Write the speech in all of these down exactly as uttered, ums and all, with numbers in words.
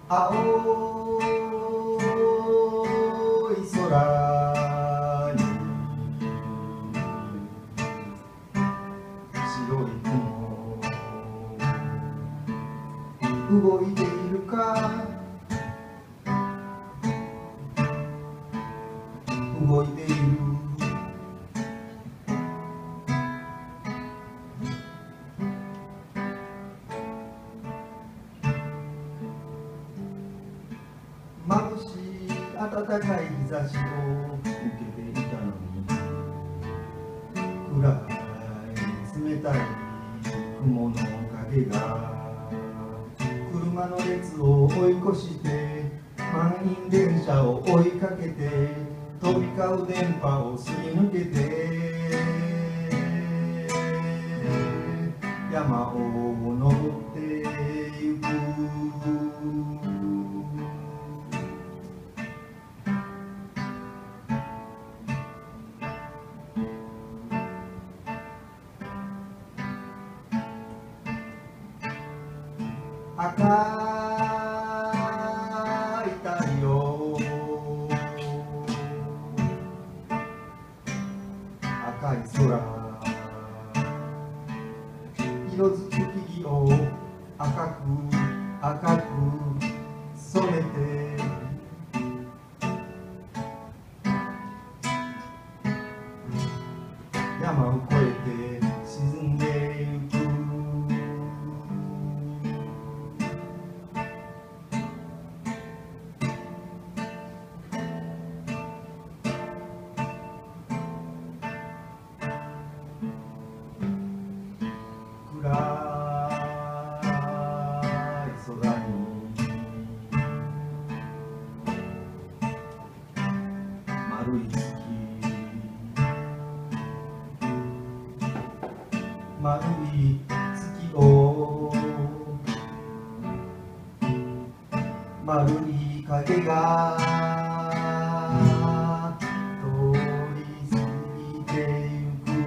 青い空に白い雲動いているか動いている眩しい暖かい日差しを受けていたのに暗い冷たい雲の影が車の列を追い越して満員電車を追いかけて飛び交う電波をすり抜けて山を登ってゆく赤い太陽赤い空色づく木々を赤く赤く染めて山を越えて沈んでゆく暗い空に丸い月丸い月を丸い影が通り過ぎてゆく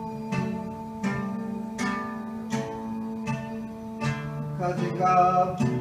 風が